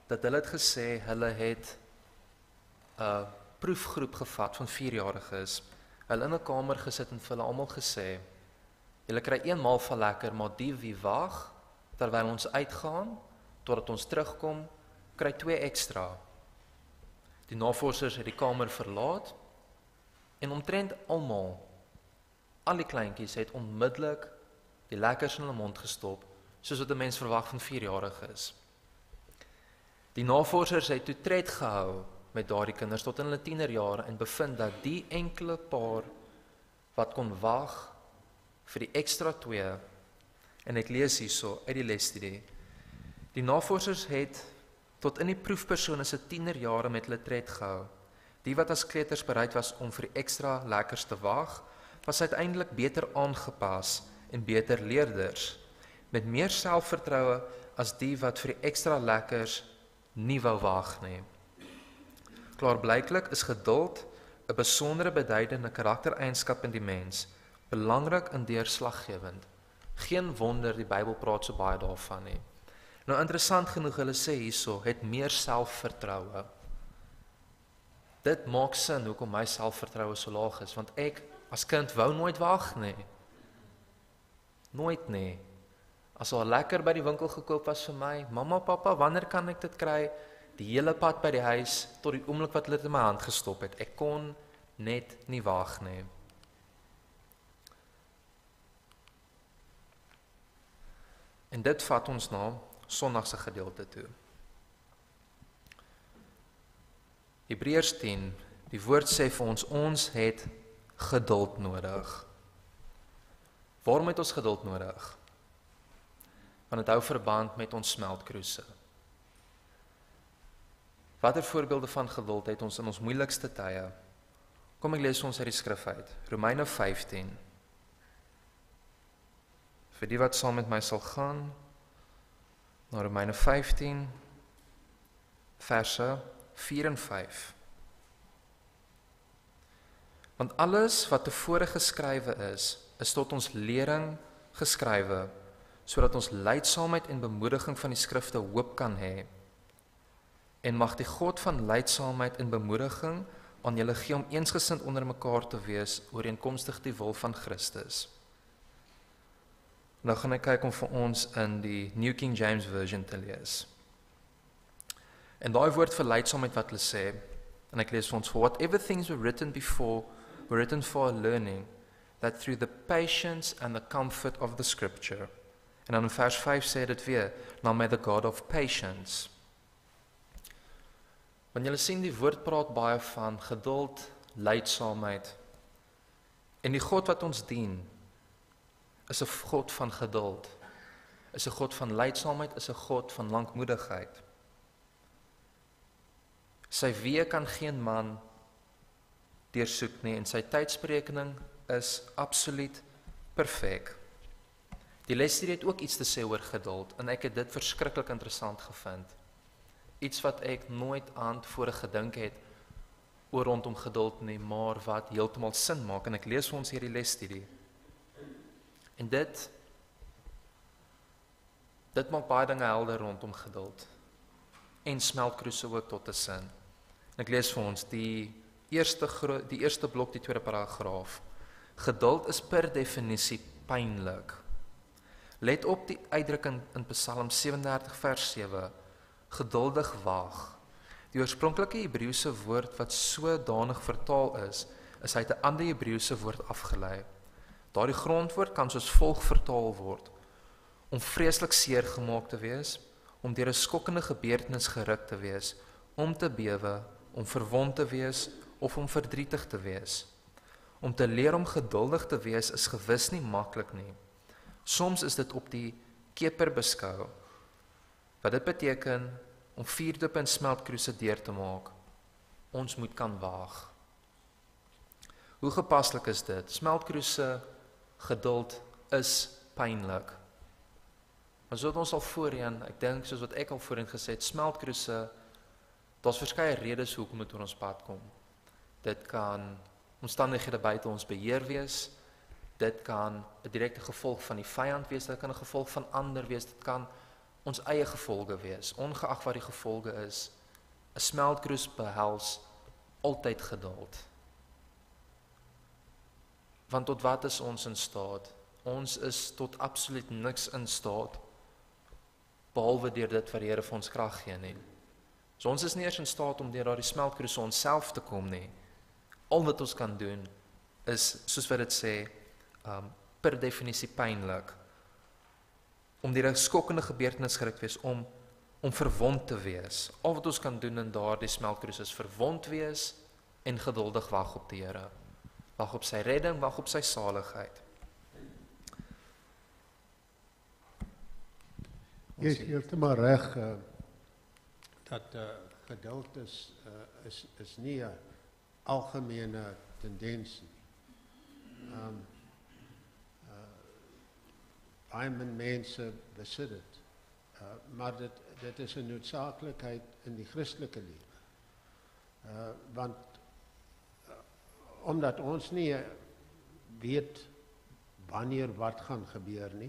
dat hulle het gesê, hulle het 'n proefgroep gevat van 4-jariges, hulle in 'n kamer gesit en vir hulle almal gesê, julle kry eenmaal van lekker, maar die wie wag, terwyl ons uitgaan, totdat ons terugkom, kry 2 ekstra. Die navorsers het die kamer verlaat, en omtrent almal, al die kleintjies het onmiddellik die lekkers in hulle mond gestop, soos wat 'n mens verwag van 4-jariges. Die navorsers het toe tred gehou met daardie kinders tot in hulle tienerjare en bevind dat die enkele paar wat kon wag vir die ekstra 2, en ek lees hierso uit die lesstudie, die navorsers het tot in die proefpersone se tienerjare met hulle tred gehou. Die wat as kleuters bereid was om vir die ekstra lekkers te wag, was uiteindelik beter aangepas en beter leerders, met meer selfvertroue as die wat vir die ekstra lekkers nie wou wag nie. Klaarblyklik is geduld 'n besondere beduidende karaktereienskap in die mens, belangrik en deurslaggewend. Geen wonder die Bybel praat so baie daarvan nie. Nou interessant genoeg, hulle sê hierso, het meer selfvertroue. Dit maak sin hoekom my selfvertroue so laag is, want ek as kind wou nooit wag nie. Nooit nie. As al lekker by die winkel gekoop was vir my, mamma, pappa, wanneer kan ek dit kry? Die hele pad by die huis, tot die oomblik wat hulle dit in my hand gestop het. Ek kon net nie wag nie. En dit vat ons na Sondagse gedeelte toe. Hebreërs 10, die woord sê vir ons het geduld nodig. Waarom het ons geduld nodig? Want dit hou verband met ons smeltkroese. Watter voorbeelde van geduld het ons in ons moeilikste tye? Kom ek lees ons uit die skrif uit. Romeine 15. Vir die wat saam met my sal gaan, na Romeine 15, verse 4 en 5. Want alles wat tevore geskrywe is tot ons lering geskrywe, sodat ons lydsaamheid en bemoediging van die skrifte hoop kan hê. En mag die God van lydsaamheid en bemoediging aan julle gee om eensgesind onder mekaar te wees, ooreenkomstig die wil van Christus. Nou gaan ek kyk om vir ons in die New King James Version te lees. En daai woord vir lydsaamheid wat hulle sê, en ek lees vir ons, for whatever things were written before were written for our learning, that through the patience and the comfort of the scripture. En dan in vers 5 sê dit weer, now may the God of patience. Want julle sien die woord praat baie van geduld, lydsaamheid. En die God wat ons dien, is 'n God van geduld, is 'n God van lydsaamheid, is 'n God van lankmoedigheid. Sy weë kan geen man deursoek nie en sy tydsberekening is absoluut perfek. Die lesstudie het ook iets te sê oor geduld en ek het dit verskriklik interessant gevind. Iets wat ek nooit aan tevore gedink het oor rondom geduld nie, maar wat heeltemal sin maak en ek lees vir ons hierdie lesstudie. En dit maak baie dinge helder rondom geduld en smeltkroese ook tot 'n sin. En ek lees vir ons die eerste blok, die tweede paragraaf. Geduld is per definisie pynlik. Let op die uitdrukking in Psalm 37 vers 7. Geduldig wag. Die oorspronklike Hebreëse woord wat sodanig vertaal is uit 'n ander Hebreëse woord afgelei. Daardie grondwoord kan soos volg vertaal word: om vreeslik seer gemaak te wees, om deur 'n skokkende gebeurtenis geruk te wees, om te bewe, om verwond te wees of om verdrietig te wees. Om te leer om geduldig te wees is gewis nie maklik nie. Soms is dit op die keper beskou. Wat dit beteken om vuurdoop en smeltkroese deur te maak. Ons moet kan waag. Hoe gepaslik is dit? Smeltkroese, geduld is pynlik. Maar soos ons al voorheen, ek dink soos wat ek al voorheen gesê het, smeltkroese, daar's verskeie redes hoekom dit oor ons pad kom. Dit kan omstandighede buite ons beheer wees, dit kan 'n direkte gevolg van die vyand wees, dit kan 'n gevolg van ander wees, dit kan ons eie gevolge wees, ongeag wat die gevolge is. 'n Smeltkroes behels altyd geduld. Want tot wat is ons in staat? Ons is tot absoluut niks in staat, behalwe deur dit wat die Here vir ons krag gee nie. So ons is nie eers in staat om deur daardie smeltkroes onsself te kom nie. Al wat ons kan doen is, soos wat dit sê, per definisie pynlik. Om deur 'n skokkende gebeurtenis geruk wees, om verwond te wees. Al wat ons kan doen in daardie smeltkroes is verwond wees en geduldig wag op die Here. Wag op sy redding, wag op sy saligheid. Jy is heeltemal reg dat geduld is nie 'n algemene tendens nie. Baie min mense besit dit. Maar dit is 'n noodsaaklikheid in die Christelike lewe. Want omdat ons nie weet wanneer wat gaan gebeur nie,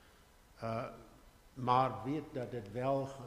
maar weet dat dit wel gaan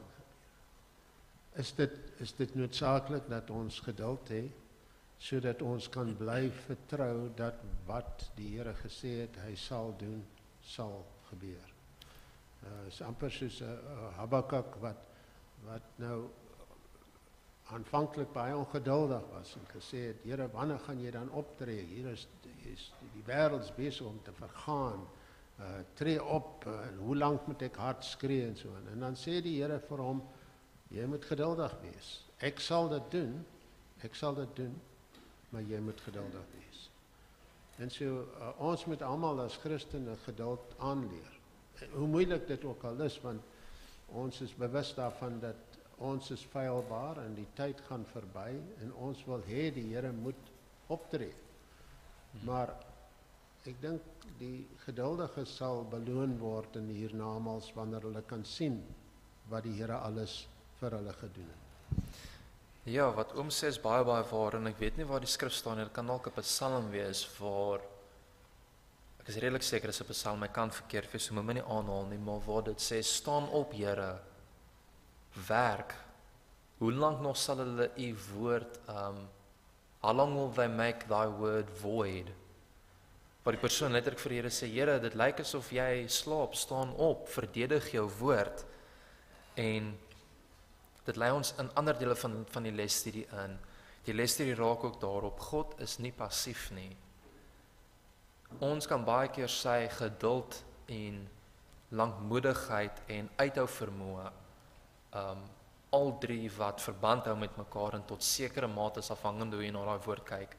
gebeur. Is dit noodsaaklik dat ons geduld het, sodat ons kan bly vertrou dat wat die Here gesê het hy sal doen, sal gebeur. Is amper soos Habakuk wat nou aanvanklik baie ongeduldig was en gesê het, Here, wanneer gaan jy dan optree? Hier is die wêreld besig om te vergaan. Tree op, en hoe lank moet ek hard skree en so. En dan sê die Here vir hom, jy moet geduldig wees. Ek sal dit doen, maar jy moet geduldig wees. En so, ons moet almal as Christene geduld aanleer. Hoe moeilik dit ook al is, want ons is bewus daarvan dat ons is feilbaar en die tyd gaan verby en ons wil hê die Here moet optree. Maar ek dink die geduldiges sal beloon word in die hiernamaals wanneer hulle kan sien wat die Here alles vir hulle gedoen het. Ja, wat oom sê is baie waar en ek weet nie waar die skrif staan nie. Dit kan dalk 'n Psalm wees waar ek is redelik seker dis 'n Psalm, ek kan verkeerd wees, so moet my nie aanhaal nie, maar waar dit sê, staan op Here, werk. Hoe lank nog sal hulle u woord, how long will they make thy word void? Waar die persoon letterlik vir die Here sê, Here, dit lyk asof jy slaap, staan op, verdedig jou woord. En dit lei ons in ander dele van die lesstudie in. Die lesstudie raak ook daarop, God is nie passief nie. Ons kan baie keer sy geduld en lankmoedigheid en uithou vermoë, al drie wat verband hou met mekaar en tot sekere mate is afhangende hoe jy na daai woord kyk,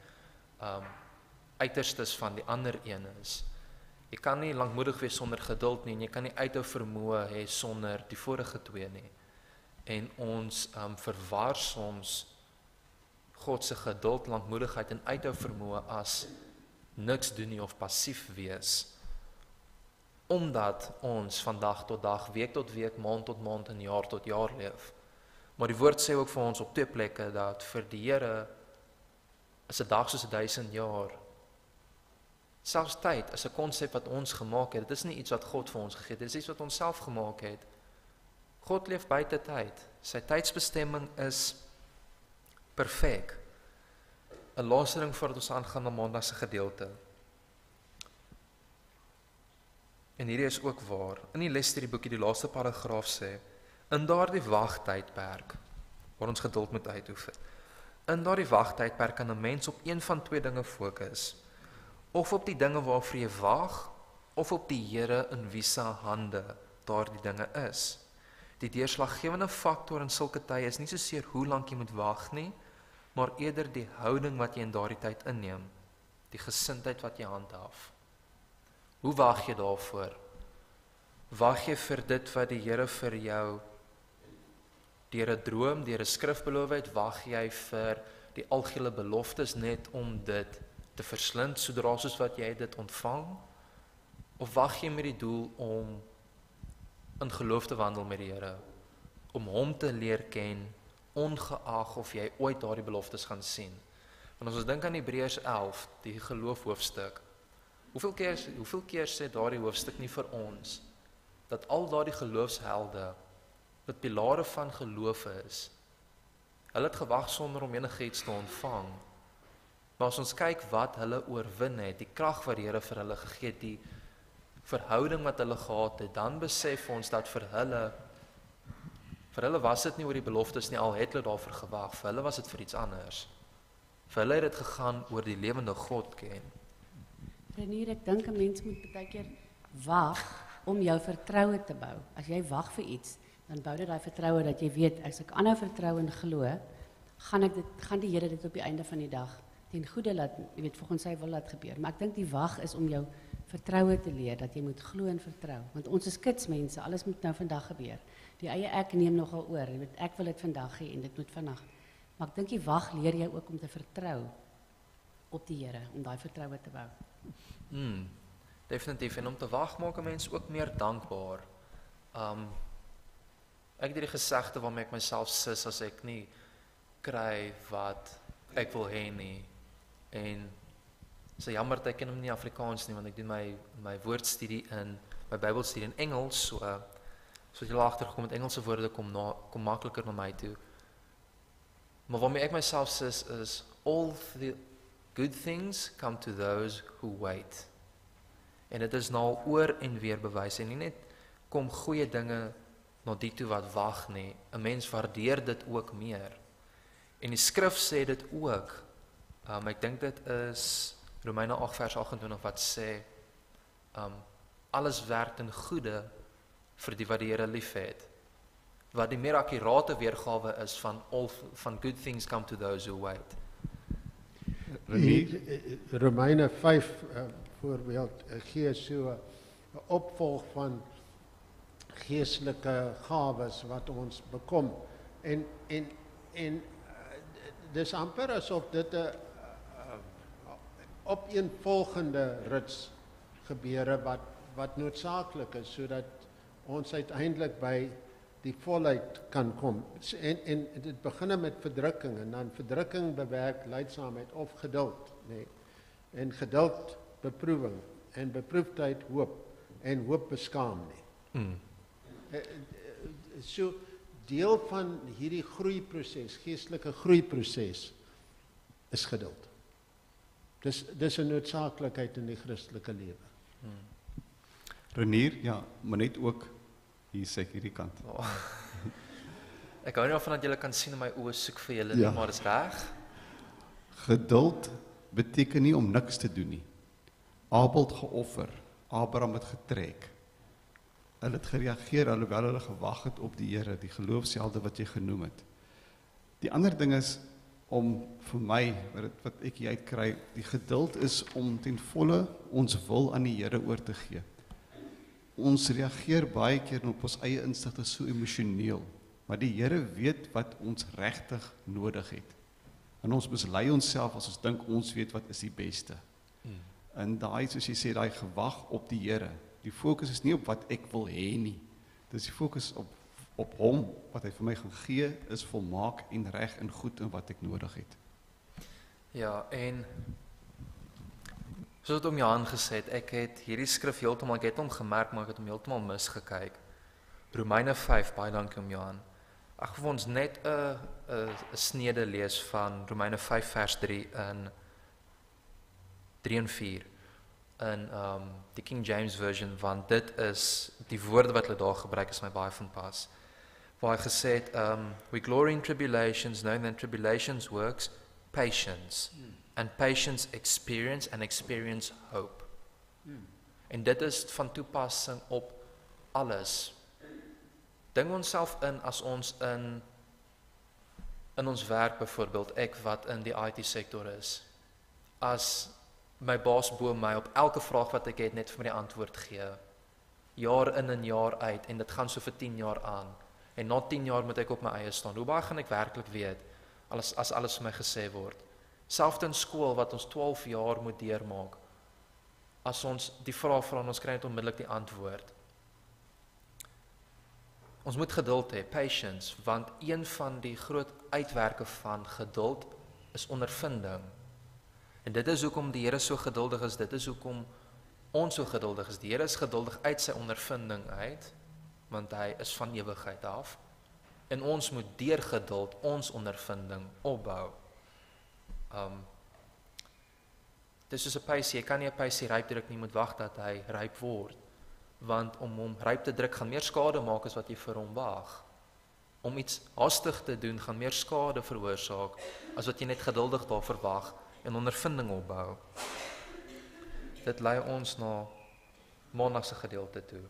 uiterstes van die ander een is. Jy kan nie lankmoedig wees sonder geduld nie, en jy kan nie uithou vermoë hê sonder die vorige twee nie. En ons verwar soms God se geduld, lankmoedigheid en uithou vermoë as niks doen nie of passief wees. Omdat ons van dag tot dag, week tot week, maand tot maand en jaar tot jaar leef. Maar die woord sê ook vir ons op twee plekke dat vir die Here is 'n dag soos 1000 jaar. Selfs tyd is 'n konsep wat ons gemaak het. Dit is nie iets wat God vir ons gegee het, dit is iets wat ons self gemaak het. God leef buite tyd. Sy tydsbestemming is perfek. 'n Laaste ding voordat ons aangaan na Maandag se gedeelte. En hierdie is ook waar. In die lesstudieboekie, die laaste paragraaf sê, in daardie wagtydperk, waar ons geduld moet uitoefen, in daardie wagtydperk kan 'n mens op een van twee dinge fokus. Of op die dinge waarvoor jy wag, of op die Here in wie se hande daardie dinge is. Die deurslaggewende faktor in sulke tye is nie soseer hoe lank jy moet wag nie, maar eerder die houding wat jy in daardie tyd inneem, die gesindheid wat jy handhaaf. Hoe wag jy daarvoor? Wag jy vir dit wat die Here vir jou deur 'n droom, deur 'n skrif beloof het? Wag jy vir die algehele beloftes net om dit te verslind sodra soos wat jy dit ontvang? Of wag jy met die doel om in geloof te wandel met die Here, om hom te leer ken, ongeag of jy ooit daardie beloftes gaan sien? Want as ons dink aan Hebreërs 11, die geloof hoofstuk, hoeveel keer sê daardie hoofstuk nie vir ons dat al daardie geloofshelde wat pilare van geloof is. Hulle het gewag sonder om enigiets te ontvang. Maar as ons kyk wat hulle oorwin het, die krag wat die Here vir hulle gegee het, die verhouding wat hulle gehad het, dan besef ons dat vir hulle was dit nie oor die beloftes nie, al het hulle daarvoor gewag, vir hulle was dit vir iets anders. Vir hulle het dit gegaan oor die lewende God ken. Renier, ek dink 'n mens moet baie keer wag om jou vertroue te bou. As jy wag vir iets, dan bou dit daai vertroue dat jy weet, as ek aanhou vertrou en glo, gaan die Here dit op die einde van die dag ten goeie laat, jy weet, volgens sy wil laat gebeur. Maar ek dink die wag is om jou vertroue te leer, dat jy moet glo en vertrou. Want ons is kitsmense, alles moet nou vandag gebeur. Die eie ek neem nogal oor, jy weet, ek wil dit vandag hê en dit moet vandag. Maar ek dink die wag leer jou ook om te vertrou op die Here, om daai vertroue te bou. Definitief, en om te wag maak 'n mens ook meer dankbaar. Ek het hierdie gesegde waarmee ek myself sis as ek nie kry wat ek wil hê nie. En so jammer dat ek ken hom nie Afrikaans nie, want ek doen my woordstudie in my Bybelstudie in Engels, so jy agtergekom met Engelse woorde kom makliker na my toe. Maar waarmee ek myself sis is, all the good things come to those who wait. En dit is nou al oor en weer bewys, en nie net kom goeie dinge na die toe wat wag nie, 'n mens waardeer dit ook meer. En die skrif sê dit ook, ek dink dit is Romeine 8 vers 28 wat sê, alles werk ten goeie vir die wat die Here liefhet. Wat die meer akkurate weergawe is van good things come to those who wait. Romeine 5 voorbeeld gee so 'n opvolg van geestelike gawes wat ons bekom. En dis amper asof dit 'n opeenvolgende rits gebeure wat noodsaaklik is sodat ons uiteindelik by die volheid kan kom. En dit begin met verdrukking en dan verdrukking bewerk lydsaamheid of geduld, nee. En geduld beproewing en beproefdheid hoop en hoop beskaam nie. So deel van hierdie groeiproses, geestelike groeiproses is geduld. Dis 'n noodsaaklikheid in die Christelike lewe. Renier, ja, maar net ook hier sê ek hierdie kant. Ek hou nie daarvan dat julle kan sien in my oë soek vir julle, Ja. nie, maar dis reg. Geduld beteken nie om niks te doen nie. Abel het geoffer, Abraham het getrek. Hulle het gereageer alhoewel hulle gewag het op die Here, die geloofshelde wat jy genoem het. Die ander ding is om vir my, wat ek hier uitkry, die geduld is om ten volle ons wil aan die Here oor te gee. Ons reageer baie keer op ons eie instigte so emosioneel, maar die Here weet wat ons regtig nodig het. En ons mislei onsself as ons dink ons weet wat is die beste. En daai, soos jy sê, daai gewag op die Here. Die fokus is nie op wat ek wil hê nie. Dis die fokus op hom, wat hy vir my gaan gee, is volmaak en reg en goed in wat ek nodig het. Ja, en soos wat Johan gesê het, ek het hierdie skrif heeltemal, ek het hom gemerk, maar ek het hom heeltemal misgekyk. Romeine 5, baie dankie Johan. Ek wil ons net 'n snede lees van Romeine 5 vers 3 en 4 in die King James version, want dit is die woorde wat hulle daar gebruik is my baie van pas. Waar hy gesê het, we glory in tribulations, knowing that tribulations works patience, and patience experience, and experience hope. En dit is van toepassing op alles. Dink onsself in as ons in ons werk byvoorbeeld, ek wat in die IT sektor is, as my baas bo my op elke vraag wat ek het net vir my die antwoord gee, jaar in en jaar uit, en dit gaan so vir 10 jaar aan, en na 10 jaar moet ek op my eie staan. Hoe baie gaan ek werklik weet, as alles vir my gesê word? Selfs in skool wat ons 12 jaar moet deurmaak, as ons die vraag vra, ons kry net onmiddellik die antwoord. Ons moet geduld hê, patience, want een van die groot uitwerke van geduld is ondervinding. En dit is hoekom die Here so geduldig is, dit is hoekom ons so geduldig is. Die Here is geduldig uit sy ondervinding uit, want hy is van ewigheid af. En ons moet deur geduld ons ondervinding opbou. Dis soos 'n pysie, jy kan nie 'n pysie ryp druk nie, moet wag dat hy ryp word. Want om hom ryp te druk gaan meer skade maak as wat jy vir hom wag. Om iets haastig te doen gaan meer skade veroorsaak as wat jy net geduldig daarvoor wag en ondervinding opbou. Dit lei ons na Maandag se gedeelte toe.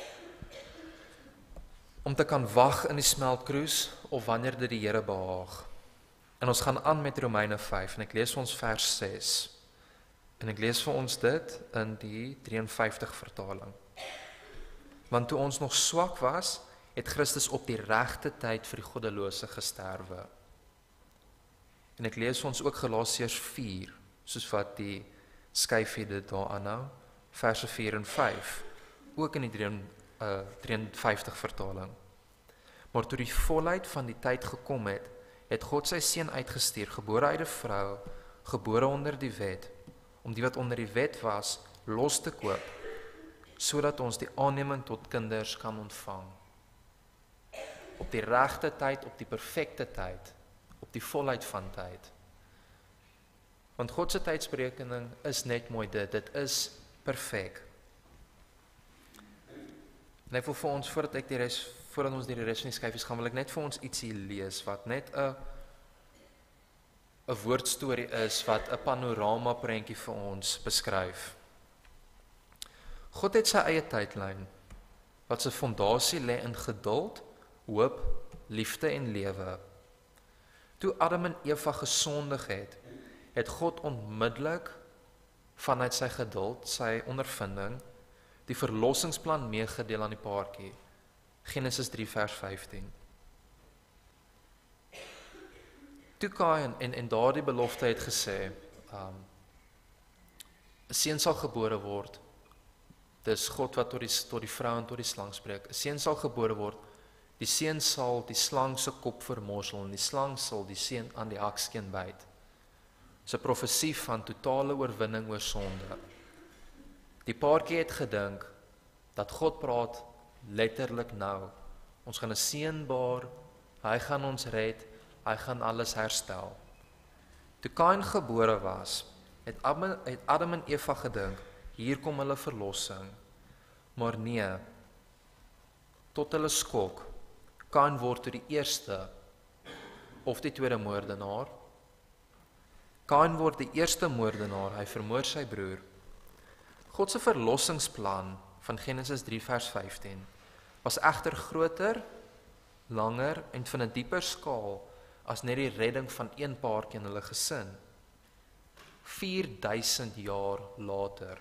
Om te kan wag in die smeltkroes of wanneer dit die Here behaag. En ons gaan aan met Romeine 5 en ek lees ons vers 6. En ek lees vir ons dit in die 53 vertaling. Want toe ons nog swak was, het Christus op die regte tyd vir die goddelose gesterwe. En ek lees ons ook Galasiërs 4, soos wat die skyfie dit daar aanhou, verse 4 en 5, ook in die 53 vertaling. Maar toe die volheid van die tyd gekom het, het God sy seun uitgestuur, gebore uit 'n vrou, gebore onder die wet, om die wat onder die wet was, los te koop, sodat ons die aanneming tot kinders kan ontvang. Op die regte tyd, op die perfekte tyd, op die volheid van tyd. Want God se tydsberekening is net mooi dit is perfek. En ek wil vir ons, voordat ons die res van die skyfies gaan, wil ek net vir ons ietsie lees, wat net 'n woordstorie is, wat 'n panorama prentjie vir ons beskryf. God het sy eie tydlyn, wat sy fondasie lê in geduld, hoop, liefde en lewe. Toe Adam en Eva gesondig het God onmiddellik vanuit sy geduld, sy ondervinding, die verlossingsplan meegedeel aan die paartjie. Genesis 3 vers 15. Toe Kain en daardie belofte het gesê, 'n seun sal gebore word. Dis God wat tot die vrou en tot die slang spreek. 'n Seun sal gebore word. Die seun sal die slang se kop vermorsel en die slang sal die seun aan die hakskeen byt. Dis 'n profesie van totale oorwinning oor sonde. Die paartjie het gedink dat God praat letterlik nou. Ons gaan 'n seun baar, hy gaan ons red, hy gaan alles herstel. Toe Kain gebore was, het Adam en Eva gedink, hier kom hulle verlossing. Maar nee, tot hulle skok, Kain word toe die eerste of die tweede moordenaar. Kain word die eerste moordenaar, hy vermoor sy broer. God se verlossingsplan van Genesis 3 vers 15 was egter groter, langer en van 'n dieper skaal as net die redding van een paartjie in hulle gesin. 4000 jaar later.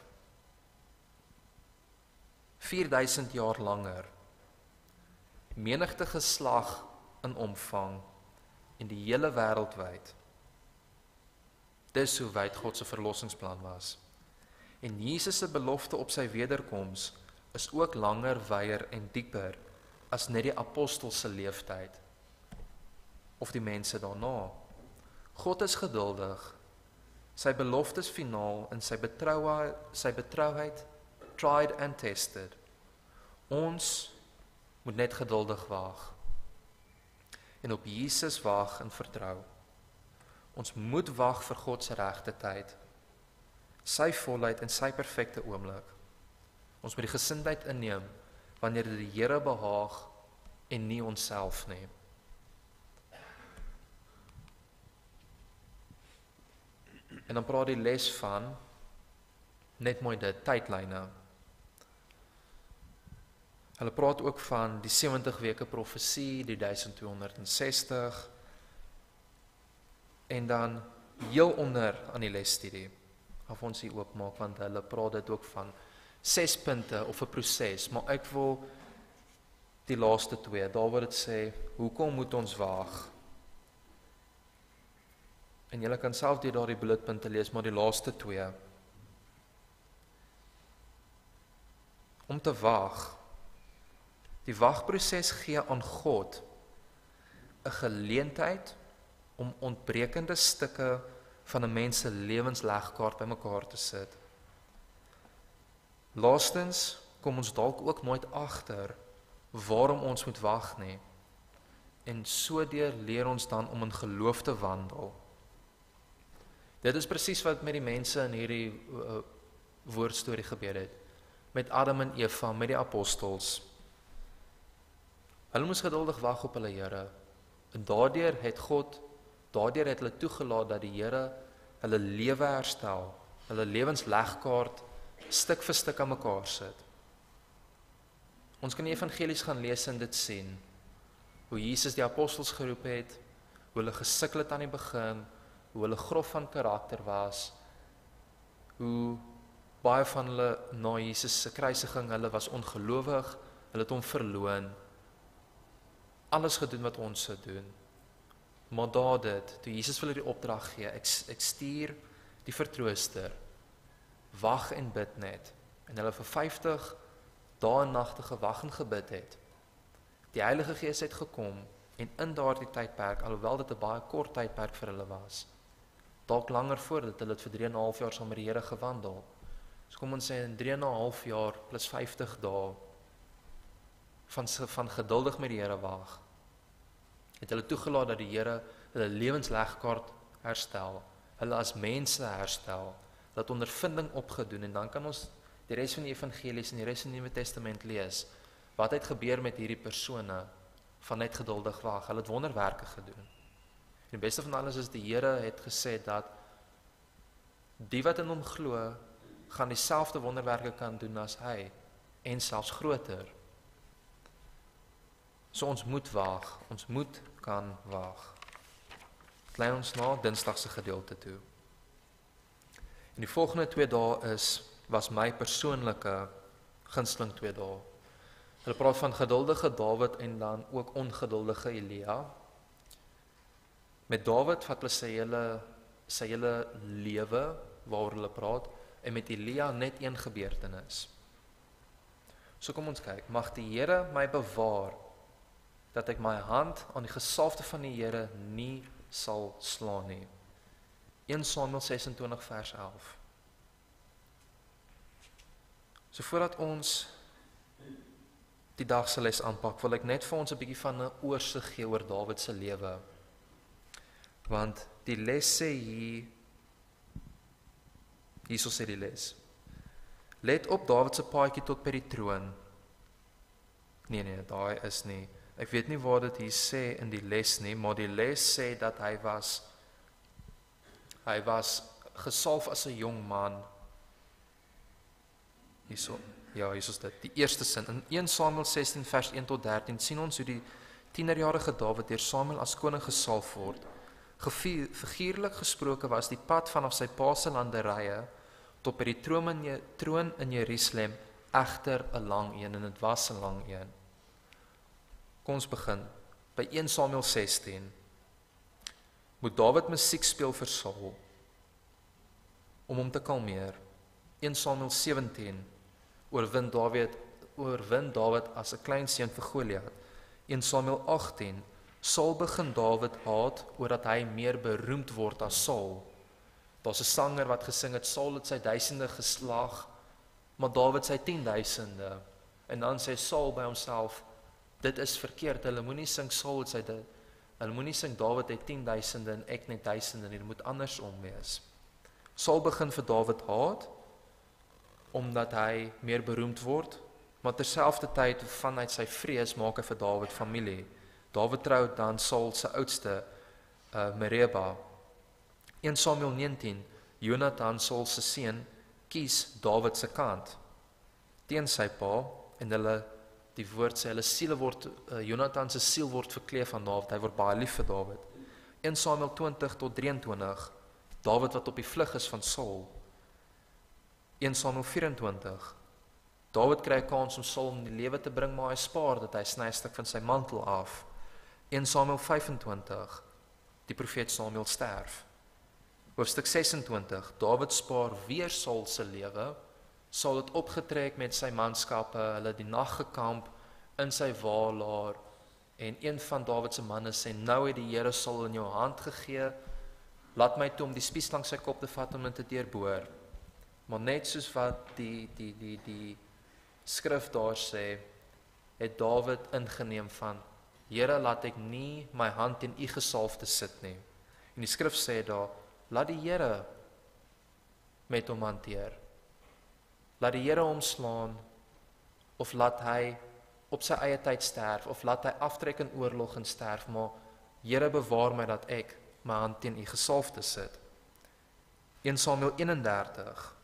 4000 jaar langer. Menigte geslag in omvang en die hele wêreldwyd. Dis hoe wyd God se verlossingsplan was. En Jesus se belofte op sy wederkoms is ook langer, wyer en dieper as net die apostels se leeftyd of die mense daarna. God is geduldig. Sy beloftes finaal en sy betrouheid tried and tested. Ons moet net geduldig wag en op Jesus wag en vertrou. Ons moet wag vir God se regte tyd, sy volheid en sy perfekte oomblik. Ons moet die gesindheid inneem wanneer dit die Here behaag en nie onsself nie. En dan praat die les van net mooi dit tydlyne. Hulle praat ook van die 70 weke profesie, die 1260 en dan heel onder aan die lesstudie. Of ons hier oopmaak want hulle praat dit ook van 6 punte of 'n proses, maar ek wil die laaste 2, daar word dit sê, hoekom moet ons wag? En julle kan self deur daardie bulletpunte lees, maar die laaste 2. Om te wag. Die wagproses gee aan God 'n geleentheid om ontbrekende stukke van 'n mens se lewenslegkaart bymekaar te sit. Laastens kom ons dalk ook nooit agter waarom ons moet wag nie. En sodoor leer ons dan om in geloof te wandel. Dit is presies wat met die mense in hierdie woordstorie gebeur het. Met Adam en Eva, met die apostels. Hulle moes geduldig wag op hulle Here. En daardeur het hulle toegelaat dat die Here hulle lewe herstel, hulle lewenslegkaart stuk vir stuk aan mekaar sit. Ons kan die evangelies gaan lees en dit sien. Hoe Jesus die apostels geroep het, hoe hulle gesukkel het aan die begin, hoe hulle grof van karakter was, hoe baie van hulle na Jesus se kruisiging, hulle was ongelowig, hulle het hom verloon. Alles gedoen wat ons sou doen. Maar toe Jesus vir hulle die opdrag gee, ek stuur die vertrooster, wag en bid net. En hulle vir 50 dae en nagte gewag en gebid het. Die Heilige Gees het gekom, en in daardie tydperk, alhoewel dit 'n baie kort tydperk vir hulle was, dalk langer voordat hulle het vir 3,5 jaar saam met die Here gewandel. So kom ons sê in 3,5 jaar plus 50 dae van geduldig met die Here wag, het hulle toegelaat dat die Here hulle lewenslegkaart herstel, hulle as mense herstel, dat ondervinding opgedoen, en dan kan ons die res van die evangelies en die res van die Nuwe Testament lees, wat het gebeur met hierdie persone, vanuit geduldig wag, hulle het wonderwerke gedoen. En die beste van alles is, die Here het gesê dat, die wat in hom glo, gaan dieselfde wonderwerke kan doen as hy, en selfs groter. So ons moet wag, ons moet kan wag. Dit lei ons na Dinsdag se gedeelte toe. En die volgende 2 dae was my persoonlike gunsteling 2 dae. Hulle praat van geduldige Dawid en dan ook ongeduldige Elia. Met Dawid vat hulle sy hele lewe waaroor hulle praat, en met Elia net een gebeurtenis. So kom ons kyk, mag die Here my bewaar, dat ek my hand aan die gesalfde van die Here nie sal slaan nie. 1 Samuel 26 vers 11. So voordat ons die dag se les aanpak, wil ek net vir ons 'n bietjie van 'n oorsig gee oor Dawid se lewe. Want die les sê hierso sê die les. Let op Dawid se paadjie tot by die troon. Nee, daai is nie. Ek weet nie waar dit hier sê in die les nie, maar die les sê dat hy was gesalf as 'n jong man. Hierso is dit, die eerste sin. In 1 Samuel 16 vers 1 tot 13 sien ons hoe die 10-jarige Dawid deur Samuel as koning gesalf word. Figuurlik gesproke was die pad vanaf sy pa se landerye tot by die troon in Jerusalem egter 'n lang een, en dit was 'n lang een. Kom ons begin by 1 Samuel 16. Moet Dawid musiek speel vir Saul om hom te kalmeer. 1 Samuel 17. Oorwin Dawid as 'n klein seun vir Goliat. 1 Samuel 18. Saul begin Dawid haat oor dat hy meer beroemd word as Saul. Daar's 'n sanger wat gesing het, Saul het sy 1000e geslag, maar Dawid sy 10.000e. En dan sê Saul by homself, dit is verkeerd, hulle moenie sing hulle moenie sing Dawid het 10.000e en ek net 1000e, dit moet andersom wees. Saul begin vir Dawid haat, omdat hy meer beroemd word, maar terselfdertyd vanuit sy vrees maak hy vir Dawid familie. Dawid trou dan Saul se oudste, Mereba. 1 Samuel 19, Jonathan, Saul se seun, kies Dawid se kant teen sy pa, en die woord sê, Jonathan se siel word verkleef van Dawid, hy word baie lief vir Dawid. 1 Samuel 20 tot 23, Dawid wat op die vlug is van Saul. 1 Samuel 24, Dawid kry 'n kans om Saul in die lewe te bring, maar hy spaar dat hy sny 'n stuk van sy mantel af. 1 Samuel 25, die profeet Samuel sterf. Hoofstuk 26, Dawid spaar weer Saul se lewe. Saul het opgetrek met sy manskappe, hulle die nag gekamp in sy waalaar, en een van Dawid se manne sê, nou het die Here Saul in jou hand gegee, laat my toe om die spies langs sy kop te vat om dit te deurboor. Maar net soos wat die skrif daar sê, het Dawid ingeneem van, Here, laat ek nie my hand in u gesalfde sit nie. En die skrif sê daar, laat die Here met hom hanteer. Laat die Here hom slaan, of laat hy op sy eie tyd sterf, of laat hy aftrek in oorlog en sterf, maar Here bewaar my dat ek my hand teen u gesalfde sit. 1 Samuel 31,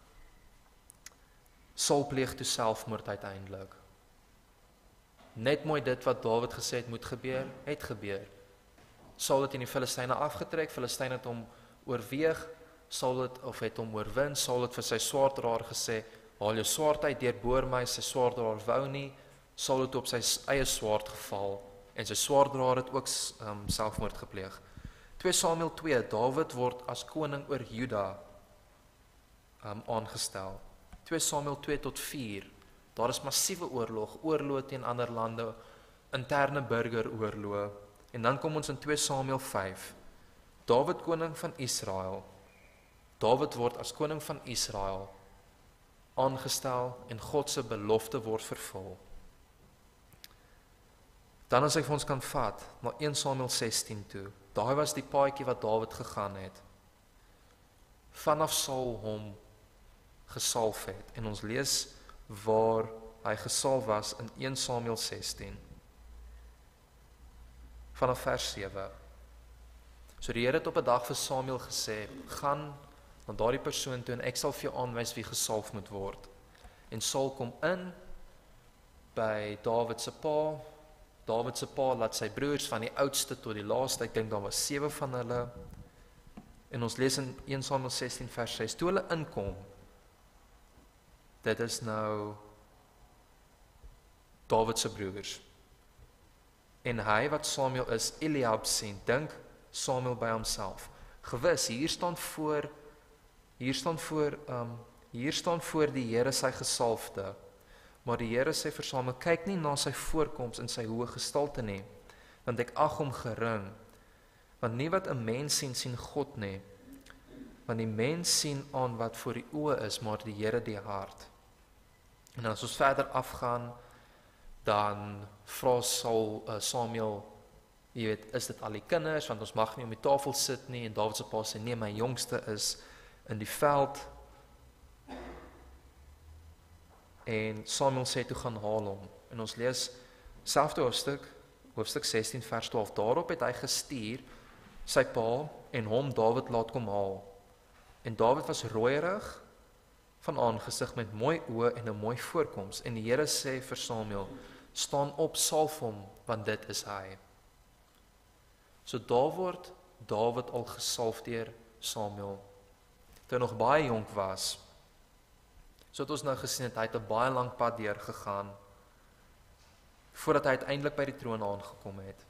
Saul pleeg toe selfmoord uiteindelik. Net mooi dit wat Dawid gesê het moet gebeur, het gebeur. Saul het in die Filistyne afgetrek, Filistyne het hom oorweeg, Saul het hom oorwin, Saul het vir sy swaarddraer gesê, haal jou swaard uit, deurboor my, sy swaarddraer wou nie, Saul het op sy eie swaard geval, en sy swaarddraer het ook selfmoord gepleeg. 2 Samuel 2, Dawid word as koning oor Juda aangestel. 2 Samuel 2 tot 4, daar is massiewe oorloë teen ander lande, interne burgeroorloë. En dan kom ons in 2 Samuel 5, Dawid koning van Israel. Dawid word as koning van Israel aangestel en God se belofte word vervul. Dan as ek vir ons kan vat, na 1 Samuel 16 toe, daai was die paadjie wat Dawid gegaan het, vanaf Saul hom gesalf het, en ons lees waar hy gesalf was in 1 Samuel 16, vanaf vers 7. So die Here het op 'n dag vir Samuel gesê, gaan na daardie persoon toe en ek sal vir jou aanwys wie gesalf moet word. En Saul kom in by Dawid se pa. Dawid se pa laat sy broers van die oudste tot die laaste, ek dink daar was 7 van hulle. En ons lees in 1 Samuel 16 vers 6, toe hulle inkom, dit is nou Dawid se broers. En hy wat Samuel is, Eliab sien, dink Samuel by homself. Gewis, hier staan voor die Here sy gesalfde. Maar die Here sê vir Samuel, kyk nie na sy voorkoms in sy hoë gestalte nie, want ek ag hom gering. Want nie wat 'n mens sien, sien God nie. Want die mens sien aan wat voor die oë is, maar die Here die hart. En as ons verder afgaan, dan vra Samuel, jy weet, is dit al die kinders, want ons mag nie om die tafel sit nie, en Dawid se pa sê, nee, my jongste is in die veld, en Samuel sê, toe gaan haal hom, en ons lees, selfde hoofstuk 16 vers 12, daarop het hy gestuur, sy pa, en hom Dawid laat kom haal, en Dawid was rooierig, van aangesig met mooi oë en 'n mooi voorkoms, en die Here sê vir Samuel, staan op, salf hom, want dit is hy. So daar word Dawid al gesalf deur Samuel, toe hy nog baie jonk was. So het ons nou gesien het, hy het 'n baie lang pad deur gegaan, voordat hy uiteindelik by die troon aangekom het.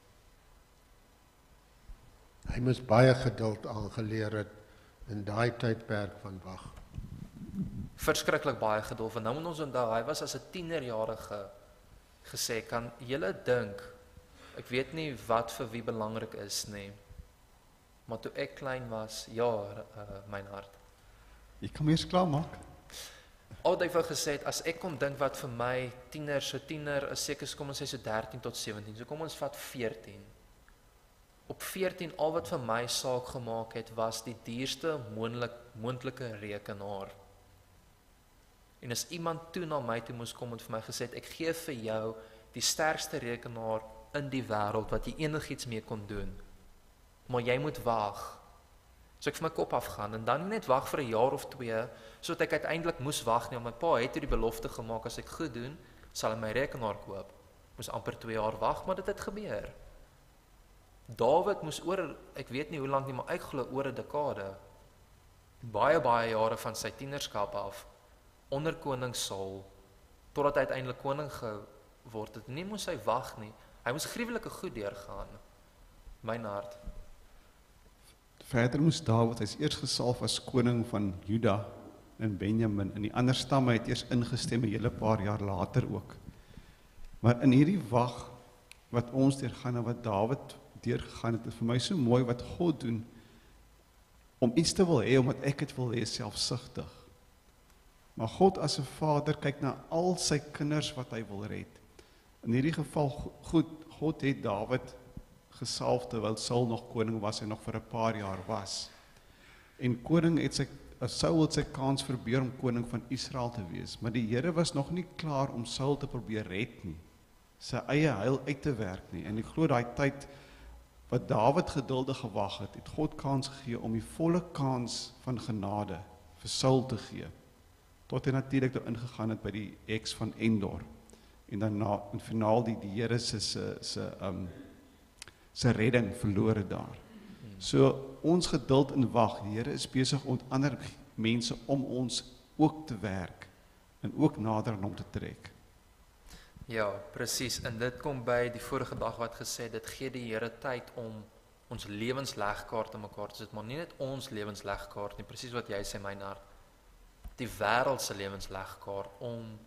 Hy moes baie geduld aangeleer het in daai tydperk van wag. Verskriklik baie geduld, want nou moet ons onthou, hy was as 'n 10-jarige gesê, kan julle dink, ek weet nie wat vir wie belangrik is nie, maar toe ek klein was, ja, myn hart. Jy kan eers klaar maak. Altyd wou gesê het, as ek kom dink wat vir my tiener is seker, kom ons sê so 13 tot 17, so kom ons vat 14. Op 14, al wat vir my saak gemaak het, was die duurste moontlike rekenaar. En as iemand toe na my toe moes kom en vir my gesê het, ek gee vir jou die sterkste rekenaar in die wêreld, wat jy enigiets mee kon doen, maar jy moet wag. So ek vir my kop afgaan, en dan net wag vir 1 jaar of 2, sodat ek uiteindelik moes wag nie, my pa het die belofte gemaak, as ek goed doen, sal hy my rekenaar koop. Moes amper 2 jaar wag, maar dit het gebeur. Dawid moes oor, ek weet nie hoe lank nie, maar ek glo oor 'n dekade, baie jare van sy tienerskap af, onder koning Saul, totdat hy uiteindelik koning geword het. Nie moes hy wag nie, hy moes gruwelike goed deurgaan, myn hart. Verder moes Dawid, hy is eers gesalf as koning van Juda en Benjamin, en die ander stamme het eers ingestem 'n hele paar jaar later ook. Maar in hierdie wag, wat ons deurgaan en wat Dawid deurgegaan het, is vir my so mooi wat God doen, om iets te wil hê, omdat ek het wil hê, selfsugtig. Maar God as 'n vader kyk na al sy kinders wat hy wil red. In hierdie geval, God het Dawid gesalf terwyl Saul nog koning was en nog vir 'n paar jaar was. En Saul het sy kans verbeur om koning van Israel te wees, maar die Here was nog nie klaar om Saul te probeer red nie, sy eie heil uit te werk nie. En ek glo daai tyd wat Dawid geduldig gewag het, het God kans gegee om die volle kans van genade vir Saul te gee, tot hy natuurlik daar ingegaan het by die heks van Endor, en dan in finaal die Here se redding verlore daar. So ons geduld en wag, die Here is besig om ander mense om ons ook te werk en ook nader aan hom te trek. Ja, presies. En dit kom by die vorige dag wat gesê, dit gee die Here tyd om ons lewenslegkaart in mekaar te sit, maar nie net ons lewenslegkaart nie, presies wat jy sê, Meinhard, die wêreld se lewenslegkaart, om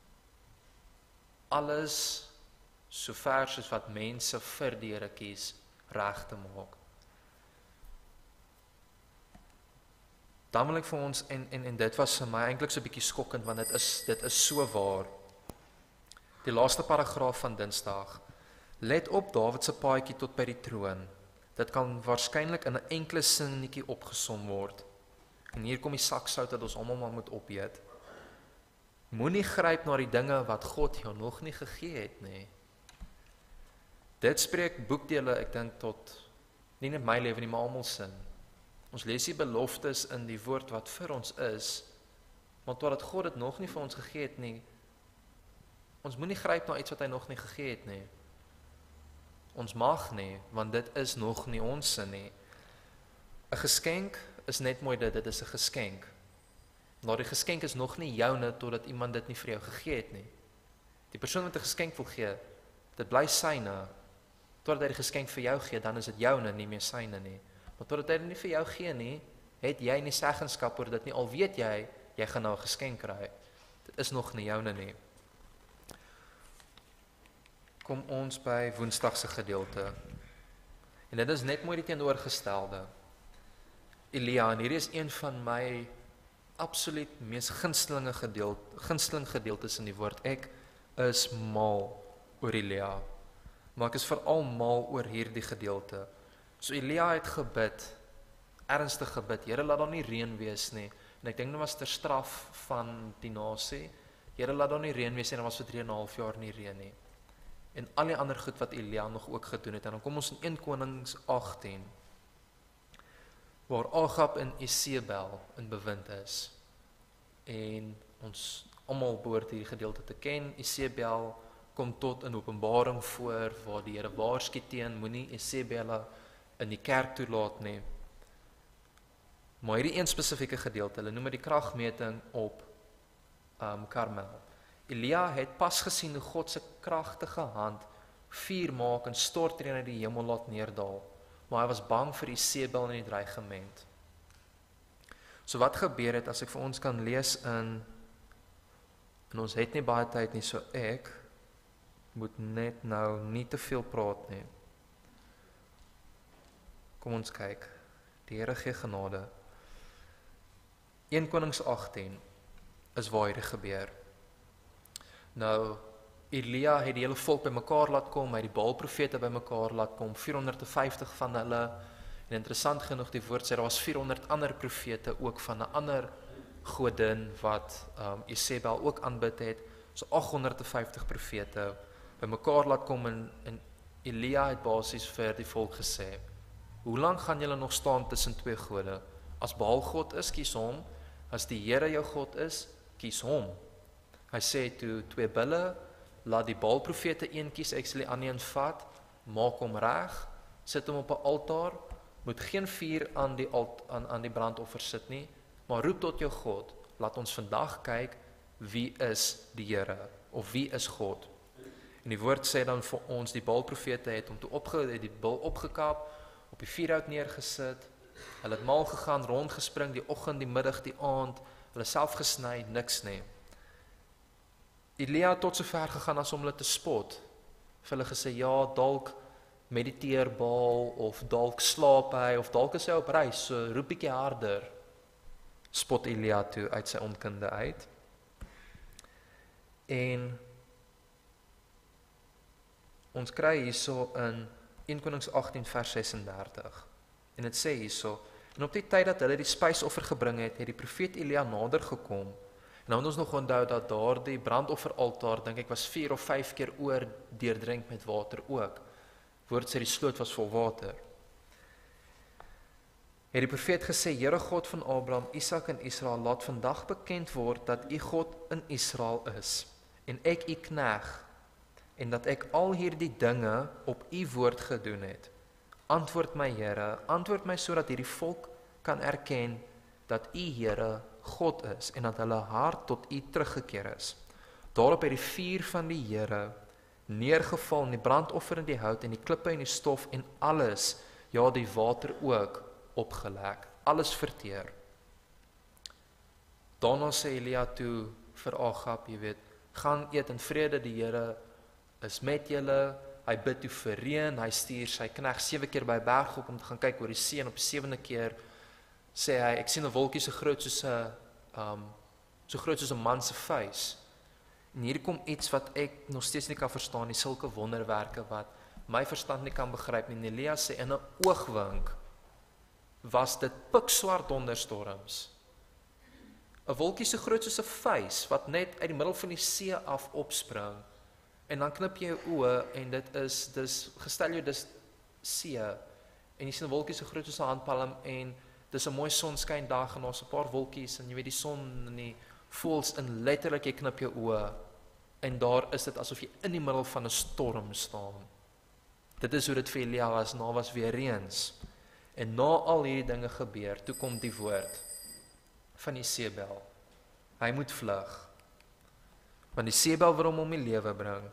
alles so ver soos wat mense vir die Here kies, reg te maak. Dan wil ek vir ons, en dit was vir my eintlik so 'n bietjie skokkend, want dit is so waar. Die laaste paragraaf van Dinsdag. Let op Dawid se paadjie tot by die troon. Dit kan waarskynlik in 'n enkele sinnetjie opgesom word. En hier kom die saksout dat ons almal maar moet opeet. Moenie gryp na die dinge wat God jou nog nie gegee het nie. Dit spreek boekdele, ek dink, tot nie net my lewe nie, maar almal sin. Ons lees die beloftes in die woord wat vir ons is, maar totdat God dit nog nie vir ons gegee het nie, ons moenie gryp na iets wat hy nog nie gegee het nie. Ons mag nie, want dit is nog nie ons sin nie. 'n Geskenk is net mooi dit is 'n geskenk. Maar die geskenk is nog nie joune totdat iemand dit nie vir jou gegee het nie. Die persoon wat 'n geskenk wil gee, dit bly syne. Totdat hy die geskenk vir jou gee, dan is dit joune, nie meer syne nie. Maar totdat hy dit nie vir jou gee nie, het jy nie seggenskap oor dit nie, al weet jy gaan nou 'n geskenk kry. Dit is nog nie joune nie. Kom ons by Woensdag se gedeelte. En dit is net mooi die teenoorgestelde. Elia, en hierdie is een van my absoluut mees gunsteling gedeeltes in die woord. Ek is mal oor Elia, maar ek is veral mal oor hierdie gedeelte. So Elia het gebid, ernstig gebid, Here, laat daar nie reën wees nie. En ek dink dit was ter straf van die nasie. Here, laat daar nie reën wees nie, en was vir 3,5 jaar nie reën nie. En al die ander goed wat Elia nog ook gedoen het. En dan kom ons in 1 Konings 18, waar Agab en Isebel in bewind is. En ons almal behoort hierdie gedeelte te ken. Isebel kom tot in Openbaring voor, waar die Here waarsku teen, moenie Isebelle in die kerk toelaat nie. Maar hierdie een spesifieke gedeelte, hulle noem dit die kragmeting op Karmel. Elia het pas gesien hoe God se kragtige hand vuur maak en stortreën uit die hemel laat neerdal, maar hy was bang vir Isebel en die dreigement. So wat gebeur het, as ek vir ons kan lees en ons het nie baie tyd nie, so ek moet net nou nie te veel praat nie. Kom ons kyk, die Here gee genade. 1 Konings 18 is waar hierdie gebeur. Nou, Elia het die hele volk bymekaar laat kom, hy het die Baal-profete bymekaar laat kom, 450 van hulle, en interessant genoeg die woord sê, daar was 400 ander profete ook van 'n ander godin wat Isebel ook aanbid het, so 850 profete bymekaar laat kom, en Elia het basies vir die volk gesê, hoe lank gaan julle nog staan tussen twee gode? As Baal God is, kies hom, as die Here jou God is, kies hom. Hy sê toe 2 bulle, laat die Baal-profete een kies, ek sal die ander een vat, maak hom reg, sit hom op 'n altaar, moet geen vuur aan die brandoffer sit nie, maar roep tot jou God, laat ons vandag kyk, wie is die Here, of wie is God. En die woord sê dan vir ons, die Baal-profete het hom toe die bil opgekap, op die vuurhout neergesit, hulle het mal gegaan, rondgespring, die oggend, die middag, die aand, hulle self gesny, niks nie. Elia het tot so ver gegaan as om hulle te spot, vir hulle gesê, ja, dalk mediteer Baal, of dalk slaap hy, of dalk is hy op reis, so roep bietjie harder, spot Elia toe uit sy onkunde uit. En Ons kry hierso in 1 Konings 18 vers 36. En dit sê hierso: En op die tyd dat hulle die spysoffer gebring het, het die profeet Elia nader gekom. En dan moet ons nog onthou dat daardie brandofferaltaar, dink ek, was 4 of 5 keer oor deurdrink met water ook. Woord sê die sloot was vol water. Het die profeet gesê: Here God van Abraham, Isak en Israel, laat vandag bekend word dat U God in Israel is, en ek U knegg, en dat ek al hierdie dinge op U woord gedoen het. Antwoord my, Here, antwoord my sodat hierdie volk kan erken dat U, Here, God is, en dat hulle hart tot U teruggekeer is. Daarop het die vuur van die Here neergeval, en die brandoffer en die hout en die klippe en die stof en alles, ja, die water ook, opgelek, alles verteer. Daarna sê Elia toe vir Agab, jy weet, gaan eet in vrede, die Here is met julle. Hy bid toe vir reën, hy stuur sy knegt 7 keer by 'n berg op om te gaan kyk oor die see, en op die 7de keer sê hy, ek sien 'n wolkie so groot soos 'n man se vuis. En hier kom iets wat ek nog steeds nie kan verstaan nie, sulke wonderwerke wat my verstand nie kan begryp nie. Elia sê in 'n oogwink was dit pikswart donderstorms. 'n Wolkie so groot soos 'n vuis wat net uit die middel van die see af opspring. En dan knip jy jou oë en dis gestel jou dis see. En jy sien 'n wolkie so groot soos 'n handpalm en dis 'n mooi sonskyn dag en daar's 'n paar wolkies en jy weet die son en die voels in letterlik jy knip jou oë en daar is dit asof jy in die middel van 'n storm staan. Dit is hoe dit vir Elia was, en daar was weer reëns. En na al hierdie dinge gebeur, toe kom die woord van Jezebel. Hy moet vlug. Want Jezebel wil hom om die lewe bring.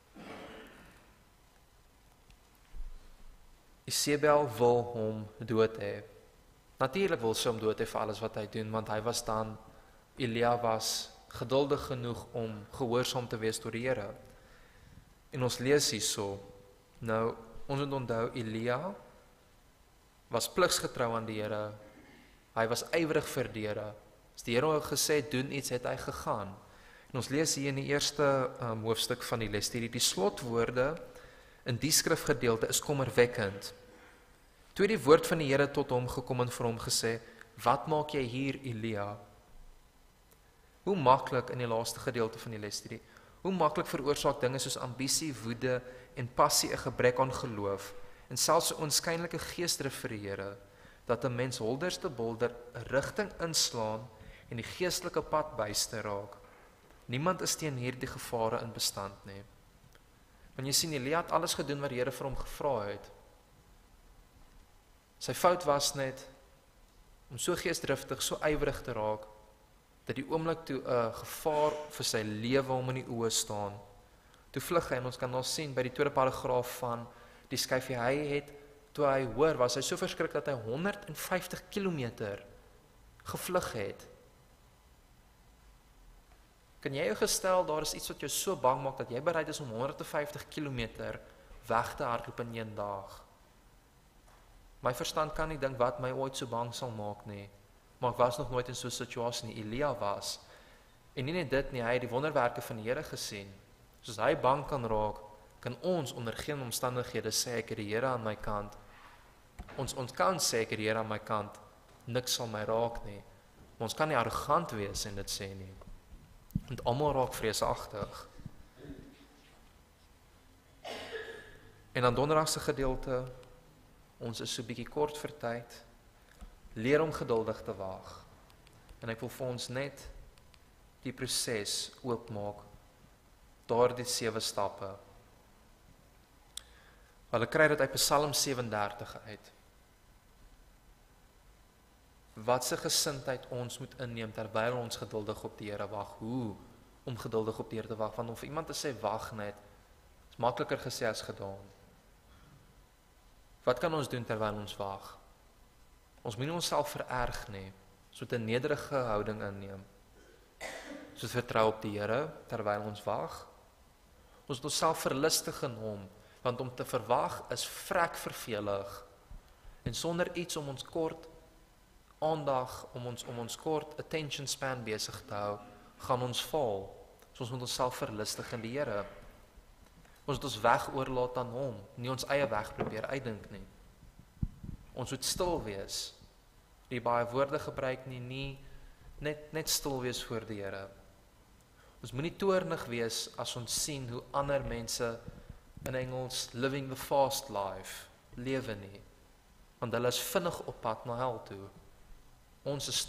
Jezebel wil hom dood hê. Natuurlik wil sy hom dood hê vir alles wat hy doen, want Elia was geduldig genoeg om gehoorsaam te wees tot die Here. En ons lees hierso, nou, ons moet onthou, Elia was pligsgetrou aan die Here. Hy was ywerig vir die Here. As die Here gesê doen iets, het hy gegaan. En ons lees hier in die eerste hoofstuk van die les, die slotwoorde in die skrifgedeelte is kommerwekkend. Toe die woord van die Here tot hom gekom en vir hom gesê, wat maak jy hier, Elia? Hoe maklik in die laaste gedeelte van die lesstudie, hoe maklik veroorsaak dinge soos ambisie, woede en passie 'n gebrek aan geloof en selfs 'n onskynlike geesdrif vir die Here, dat 'n mens holderste bolder 'n rigting inslaan en die geestelike pad byste raak. Niemand is teen hierdie gevare in bestand nie. Want jy sien, Elia het alles gedoen wat die Here vir hom gevra het. Sy fout was net om so geesdriftig, so ywerig te raak, dat die oomblik toe 'n gevaar vir sy lewe hom in die oë staan. Toe vlug hy, en ons kan nou sien by die tweede paragraaf van die skyfie, hy het, toe hy hoor, was hy so verskrik dat hy 150 kilometer gevlug het. Kan jy jou gestel, daar is iets wat jou so bang maak, dat jy bereid is om 150 kilometer weg te hardloop in 1 dag? My verstand kan nie dink wat my ooit so bang sal maak nie, maar ek was nog nooit in so 'n situasie nie. Elia was, en nie net dit nie, hy het die wonderwerke van die Here gesien. Soos hy bang kan raak, kan ons onder geen omstandighede sê ek het die Here aan my kant. Ons kan sê ek het die Here aan my kant, niks sal my raak nie. Maar ons kan nie arrogant wees en dit sê nie. Want almal raak vreesagtig. En dan donderdagse gedeelte, ons is so bietjie kort vir tyd, leer om geduldig te wag. En ek wil vir ons net die proses oopmaak, daardie 7 stappe. Hulle kry dit uit Psalm 37 uit. Wat se gesindheid ons moet inneem terwyl ons geduldig op die Here wag. Hoe om geduldig op die Here te wag? Want om vir iemand te sê wag net, is makliker gesê as gedaan. Wat kan ons doen terwyl ons wag? Ons moet nie onsself vererg nie. Ons moet 'n nederige houding inneem. Ons moet vertrou op die Here terwyl ons wag. Ons moet onsself verlustig in hom, want om te verwag is vrek vervelig. En sonder iets om ons kort aandag, om ons kort attention span besig te hou, gaan ons val. So ons moet onsself verlustig in die Here. Ons moet ons weg oorlaat aan hom, nie ons eie weg probeer uitdink nie. Ons moet stil wees. Nie baie woorde gebruik nie, net stil wees voor die Here. Ons moenie toornig wees as ons sien hoe ander mense in Engels living the fast life lewe nie. Want hulle is vinnig op pad na hel toe. Ons is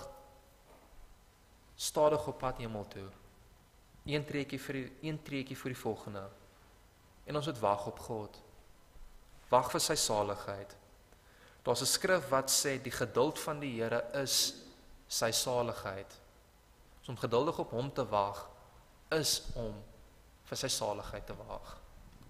stadig op pad hemel toe. Een treukie vir die volgende. En ons moet wag op God. Wag vir sy saligheid. Daar's 'n skrif wat sê die geduld van die Here is sy saligheid. So om geduldig op hom te wag is om vir sy saligheid te wag.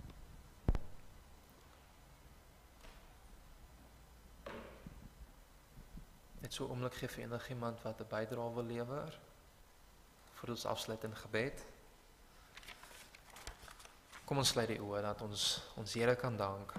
Net so 'n oomblik gee vir enigiemand wat 'n bydrae wil lewer vir ons afsluit in gebed. Kom ons sluit die oë dat ons Here kan dank.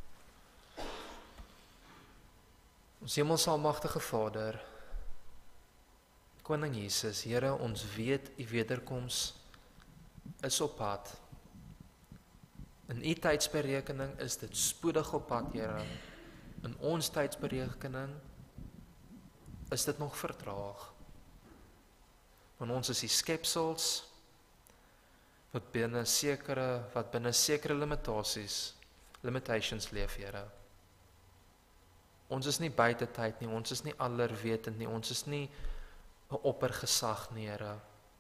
Ons hemelse almagtige Vader, Koning Jesus, Here, ons weet u wederkoms is op pad. In u tydsberekening is dit spoedig op pad, Here. In ons tydsberekening is dit nog vertraag. Want ons is die skepsels wat binne sekere limitations leef, Here. Ons is nie buite tyd nie, ons is nie allerwetend nie, ons is nie 'n oppergesag nie, Here.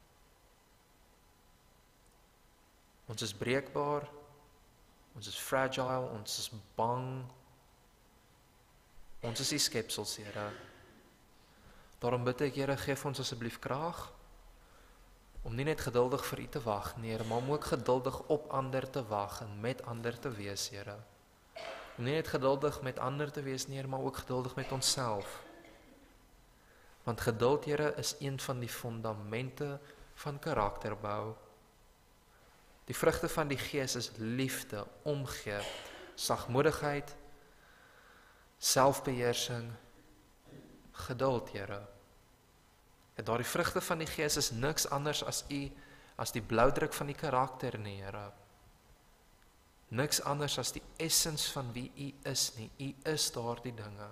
Ons is breekbaar, ons is fragile, ons is bang. Ons is die skepsels, Here. Daarom bid ek, Here, geef ons asseblief krag om nie net geduldig vir u te wag nie, Here, maar om ook geduldig op ander te wag en met ander te wees, Here. Om nie net geduldig met ander te wees nie, Here, maar ook geduldig met onsself. Want geduld, Here, is een van die fondamente van karakterbou. Die vrugte van die Gees is liefde, omgee, sagmoedigheid, selfbeheersing, geduld, Here. En daardie vrugte van die Gees is niks anders as die bloudruk van die karakter nie, Here. Niks anders as die essens van wie u is nie. U is daardie dinge.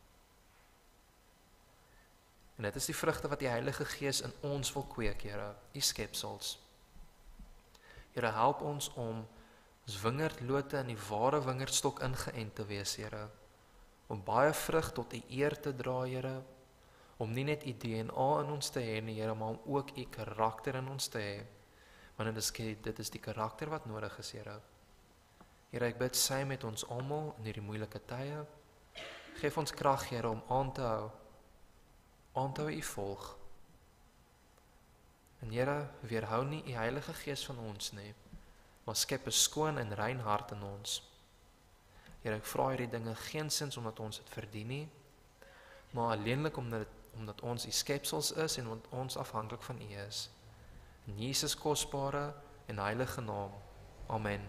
En dit is die vrugte wat die Heilige Gees in ons wil kweek, Here, u skepsels. Here, help ons om ons wingerdlote in die ware wingerdstok ingeënt te wees, Here. Om baie vrug tot u eer te dra, Here. Om nie net u DNA in ons te hê nie, Here, maar om ook u karakter in ons te hê. Want dit is die karakter wat nodig is, Here. Here, ek bid saam met ons almal in hierdie moeilike tye. Geef ons krag, Here, om aan te hou u volg. En Here, weerhou nie u Heilige Gees van ons nie, maar skep 'n skoon en rein hart in ons. Here, ek vra hierdie dinge geensins omdat ons dit verdien nie, maar alleenlik omdat ons u skepsels is en omdat ons afhanklik van u is. In Jesus kosbare en heilige naam. Amen.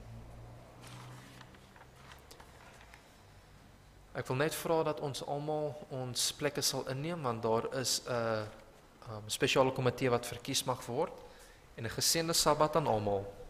Ek wil net vra dat ons almal ons plekke sal inneem, want daar is 'n spesiale komitee wat verkies mag word, en 'n geseënde Sabbat aan almal.